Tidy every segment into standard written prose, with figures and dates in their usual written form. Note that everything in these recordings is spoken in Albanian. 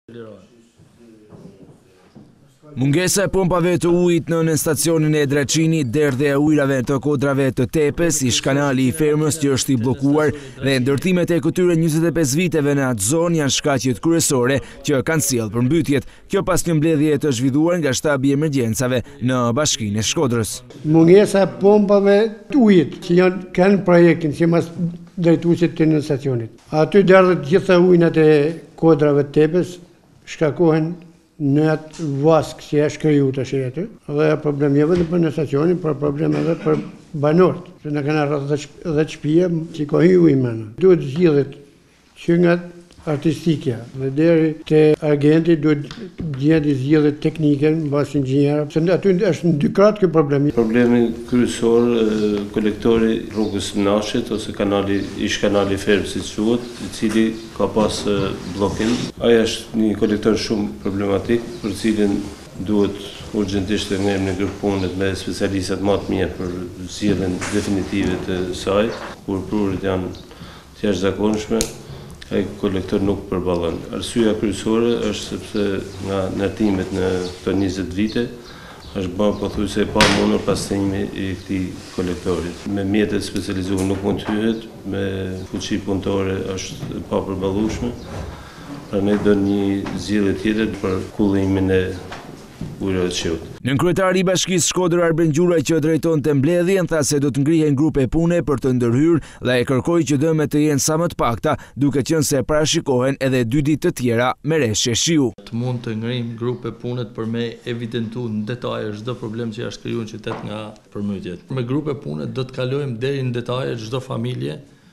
Mungesa e pompave të ujit në stacionin e Dreçinit, derdhja e ujrave të kodrave të Tepës, ish kanali i fermës që është i bllokuar dhe ndërtimet e këtyre 25 viteve në atë zonë janë shkaqjet kryesore që kanë sjellë përmbytjet. Kjo pas një mbledhje të zhvilluar nga shtabi i emergjencave në Bashkinë e Shkodrës. Mungesa e pompave të ujit që kanë projektin si mas drejtuesit të në stacionit. Aty derdhet gjitha ujnat e kodrave të Tepës shkakohen në atë vask që është kriju të aty, dhe problem jo vetëm për në stacionin, por problem edhe për banorët, që në kanë rreth 10 shtëpie që ka hyrë ujë mëna. Duhet zgjidhet që nga artistikja dhe deri te agenti duhet gjendë zgjidhje teknike mbas inxhinierë, se aty është në dy krah ky problem. Problemi kryesor kolektori rrugës Mnashit ose ish kanali ferm siç quhet, i cili ka pas bllokim. Ai është një kolektor shumë problematik, për cilin duhet urgjentisht të ngjerë në grup punët me specialistat më të mirë për zgjidhjen definitive të saj, kur prurit janë të jashtëzakonshme. Ai kolektor nuk përballon. Arsyeja kryesore është sepse nga ndërtimet në këto 20 vite është bërë pothuajse pa mundur pastërimi i këtij kolektori. Me mjetet specializuar nuk mund të hyhet, me fuqi punëtore është pa përballueshme. Prandaj do një zgjidhje tjetër për kullimin e ujrave të qiut. Nën kryetari i Bashkisë Shkodër Arben Gjuraj që drejtonte mbledhjen tha se do të ngrihen grupe pune për të ndërhyrë dhe e kërkoi që dëmet të jenë sa më të pakta, duke qenë se parashikohen edhe 2 ditë të tjera me reshje shiu. Të mund të ngrijmë grupe punet për me evidentuar në detaje çdo problem që është krijuar në qytet nga përmbytjet. Me grupe punet do të kalojmë deri në detaje çdo familje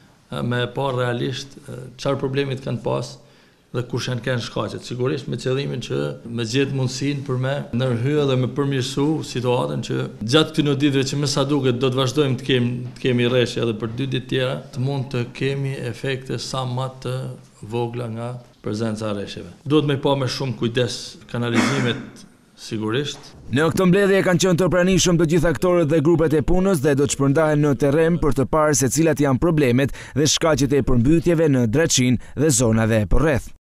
me pa realisht çfarë problemit kanë pas dhe kush janë kanë shkaqet. Sigurisht me qëllimin që me gjetë mundësinë për me ndërhyrë dhe me përmirësu situatën që gjatë këtyre ditëve që më sa duket do të vazhdojmë të kemi rreshje edhe për 2 ditë tjera, të mund të kemi efekte sa më të vogla nga prezenca e rreshjeve. Duhet me pa me shumë kujdes kanalizimet sigurisht. Në këtë mbledhje kanë qenë të pranishëm të gjithë aktorët dhe grupet e punës dhe do të shpërndahen në terren për të parë se cilat janë problemet dhe shkaqjet e përmbytjeve në Dreçin dhe zonave përreth.